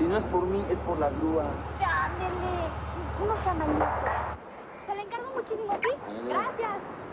no es por mí, es por la grúa. Ándele, uno sea malito. Se le encargo muchísimo, ¿sí? Gracias.